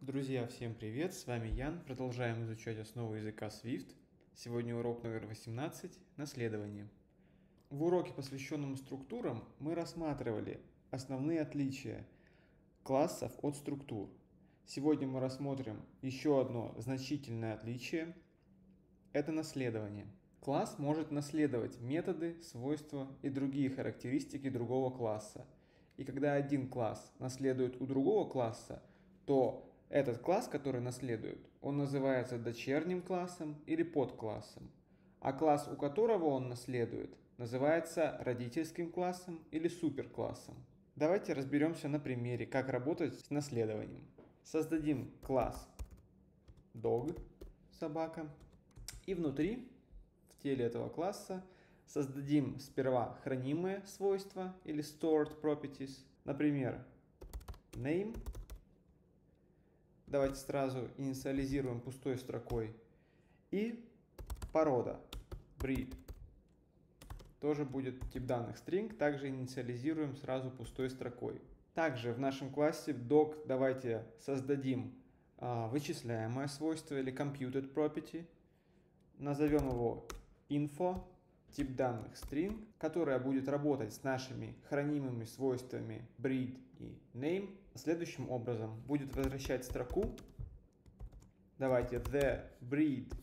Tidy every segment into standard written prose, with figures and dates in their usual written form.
Друзья, всем привет! С вами Ян. Продолжаем изучать основы языка Swift. Сегодня урок номер 18 – наследование. В уроке, посвященном структурам, мы рассматривали основные отличия классов от структур. Сегодня мы рассмотрим еще одно значительное отличие – это наследование. Класс может наследовать методы, свойства и другие характеристики другого класса. И когда один класс наследует у другого класса, то этот класс, который наследует, он называется дочерним классом или подклассом. А класс, у которого он наследует, называется родительским классом или суперклассом. Давайте разберемся на примере, как работать с наследованием. Создадим класс dog, собака, и внутри, в теле этого класса, создадим сперва хранимые свойства или stored properties, например, name. Давайте сразу инициализируем пустой строкой. И порода breed. Тоже будет тип данных string, также инициализируем сразу пустой строкой. Также в нашем классе dog давайте создадим вычисляемое свойство или computed property. Назовем его info, тип данных string, которая будет работать с нашими хранимыми свойствами breed и name. Следующим образом будет возвращать строку. Давайте the breed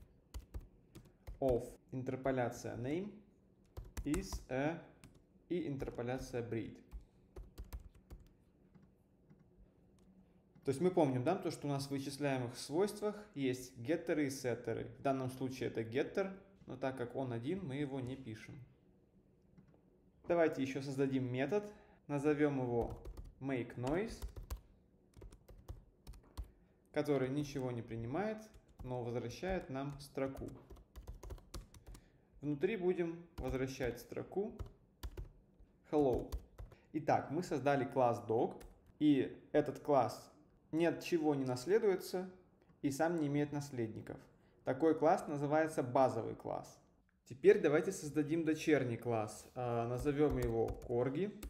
of интерполяция name is a и интерполяция breed. То есть мы помним, да, то, что у нас в вычисляемых свойствах есть геттеры и сеттеры. В данном случае это getter, но так как он один, мы его не пишем. Давайте еще создадим метод, назовем его makeNoise, который ничего не принимает, но возвращает нам строку. Внутри будем возвращать строку hello. Итак, мы создали класс dog, и этот класс ни от чего не наследуется и сам не имеет наследников. Такой класс называется базовый класс. Теперь давайте создадим дочерний класс. Назовем его Corgi.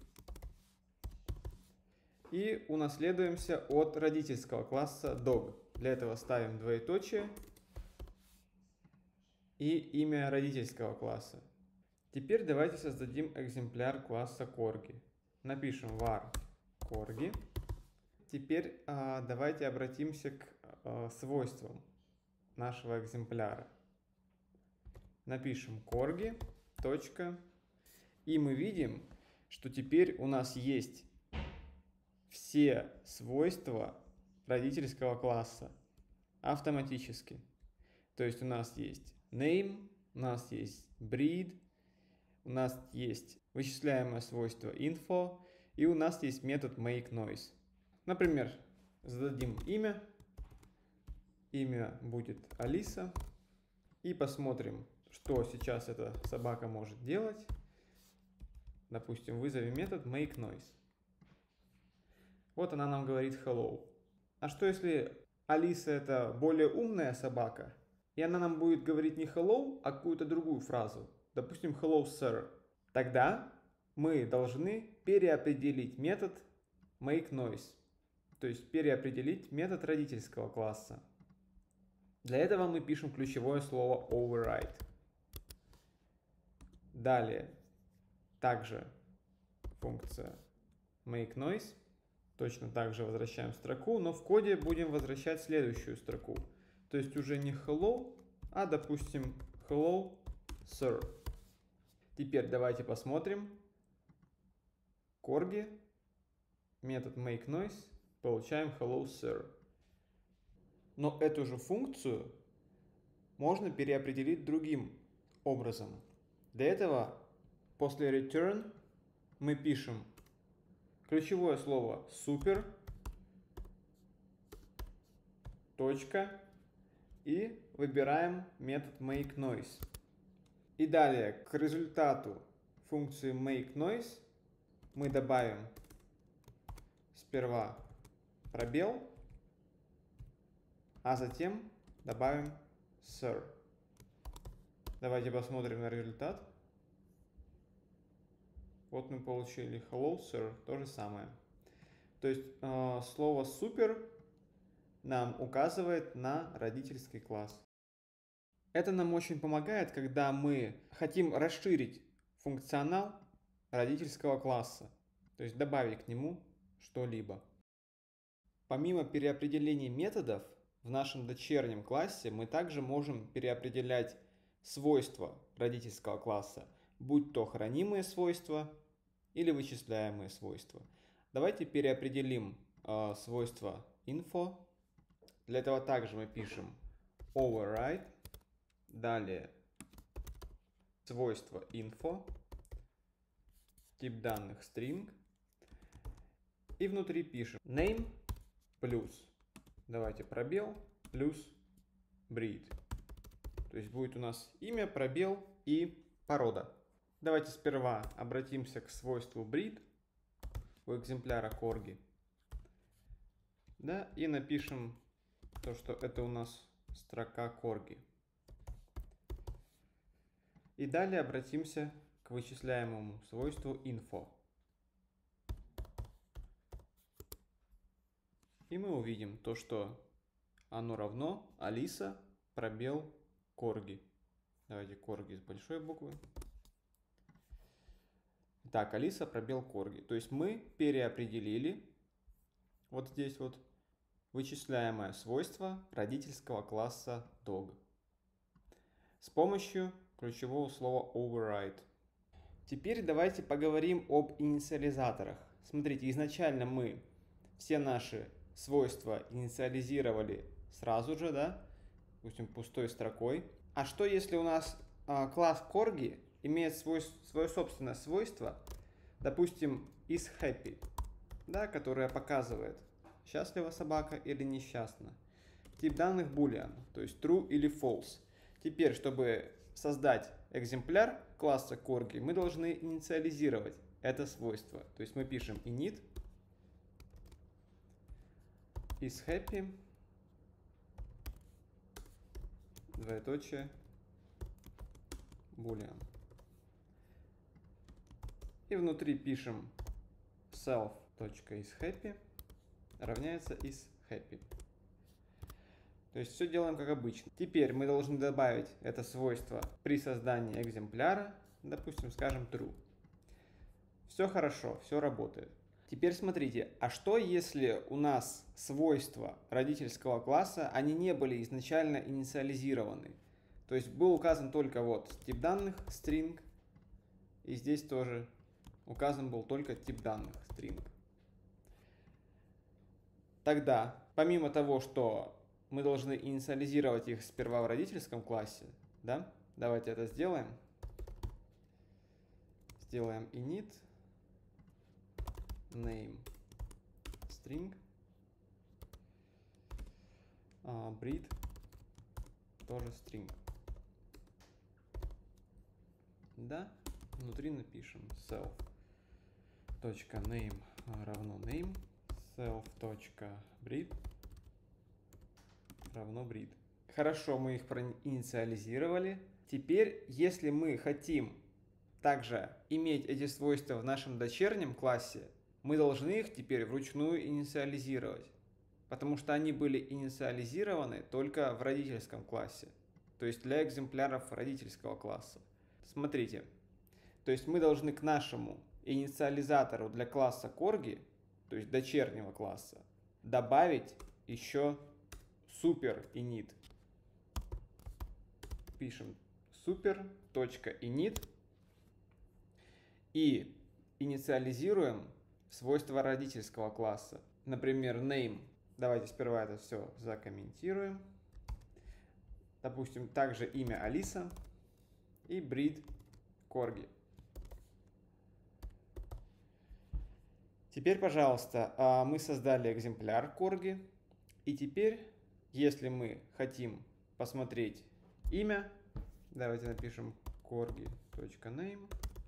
И унаследуемся от родительского класса dog. Для этого ставим двоеточие и имя родительского класса. Теперь давайте создадим экземпляр класса Corgi. Напишем var Corgi. Теперь давайте обратимся к свойствам нашего экземпляра. Напишем Corgi, точка, и мы видим, что теперь у нас есть все свойства родительского класса автоматически. То есть у нас есть name, у нас есть breed, у нас есть вычисляемое свойство info, и у нас есть метод makeNoise. Например, зададим имя. Имя будет Алиса. И посмотрим, что сейчас эта собака может делать. Допустим, вызовем метод makeNoise. Вот она нам говорит hello. А что если Алиса это более умная собака, и она нам будет говорить не hello, а какую-то другую фразу. Допустим, hello, sir. Тогда мы должны переопределить метод makeNoise. То есть переопределить метод родительского класса. Для этого мы пишем ключевое слово override. Далее также функция makeNoise. Точно так же возвращаем строку, но в коде будем возвращать следующую строку. То есть уже не hello, а допустим hello, sir. Теперь давайте посмотрим. Corgi, метод makeNoise. Получаем hello, sir. Но эту же функцию можно переопределить другим образом. Для этого после return мы пишем ключевое слово super, точка, и выбираем метод makeNoise. И далее к результату функции makeNoise мы добавим сперва пробел, а затем добавим sir. Давайте посмотрим на результат. Вот мы получили hello, sir, то же самое. То есть слово super нам указывает на родительский класс. Это нам очень помогает, когда мы хотим расширить функционал родительского класса, то есть добавить к нему что-либо. Помимо переопределения методов, в нашем дочернем классе мы также можем переопределять свойства родительского класса, будь то хранимые свойства или вычисляемые свойства. Давайте переопределим свойство info. Для этого также мы пишем override, далее свойство info, тип данных string, и внутри пишем name плюс, давайте пробел, плюс breed. То есть будет у нас имя, пробел и порода. Давайте сперва обратимся к свойству breed у экземпляра корги. Да, и напишем то, что это у нас строка корги. И далее обратимся к вычисляемому свойству info. И мы увидим то, что оно равно Алиса пробел корги. Давайте корги с большой буквы. Так, Алиса пробел корги. То есть мы переопределили вот здесь вот вычисляемое свойство родительского класса dog с помощью ключевого слова override. Теперь давайте поговорим об инициализаторах. Смотрите, изначально мы все наши свойства инициализировали сразу же, да, допустим, пустой строкой. А что если у нас класс корги имеет свое собственное свойство, допустим, isHappy, да, которое показывает, счастлива собака или несчастна. Тип данных boolean, то есть true или false. Теперь, чтобы создать экземпляр класса корги, мы должны инициализировать это свойство. То есть мы пишем init isHappy, двоеточие, boolean. И внутри пишем self.isHappy равняется isHappy. То есть все делаем как обычно. Теперь мы должны добавить это свойство при создании экземпляра, допустим, скажем true. Все хорошо, все работает. Теперь смотрите, а что если у нас свойства родительского класса, они не были изначально инициализированы? То есть был указан только вот тип данных string, и здесь тоже указан был только тип данных string. Тогда, помимо того, что мы должны инициализировать их сперва в родительском классе, да, давайте это сделаем. Сделаем init name string breed тоже string. Да, внутри напишем self.name равно name, self.breed равно breed. Хорошо, мы их проинициализировали. Теперь, если мы хотим также иметь эти свойства в нашем дочернем классе, мы должны их теперь вручную инициализировать, потому что они были инициализированы только в родительском классе, то есть для экземпляров родительского класса. Смотрите, то есть мы должны к нашему инициализатору для класса корги, то есть дочернего класса, добавить еще super init. Пишем super.init и инициализируем свойства родительского класса. Например, name. Давайте сперва это все закомментируем. Допустим, также имя Алиса и breed корги. Теперь, пожалуйста, мы создали экземпляр корги. И теперь, если мы хотим посмотреть имя, давайте напишем corgi.name.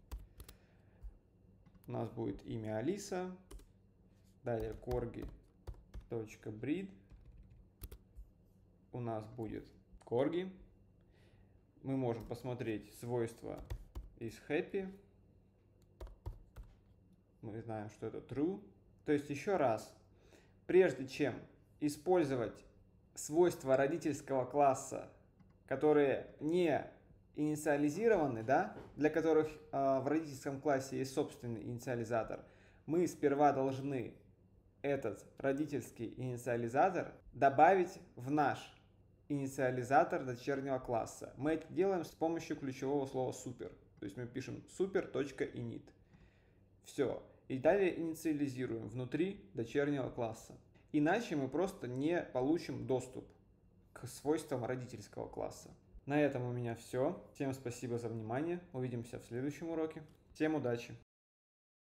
У нас будет имя Алиса. Далее corgi.breed. У нас будет корги. Мы можем посмотреть свойства isHappy. Мы знаем, что это true. То есть еще раз, прежде чем использовать свойства родительского класса, которые не инициализированы, да, для которых в родительском классе есть собственный инициализатор, мы сперва должны этот родительский инициализатор добавить в наш инициализатор дочернего класса. Мы это делаем с помощью ключевого слова super. То есть мы пишем super.init. Все. И далее инициализируем внутри дочернего класса. Иначе мы просто не получим доступ к свойствам родительского класса. На этом у меня все. Всем спасибо за внимание. Увидимся в следующем уроке. Всем удачи!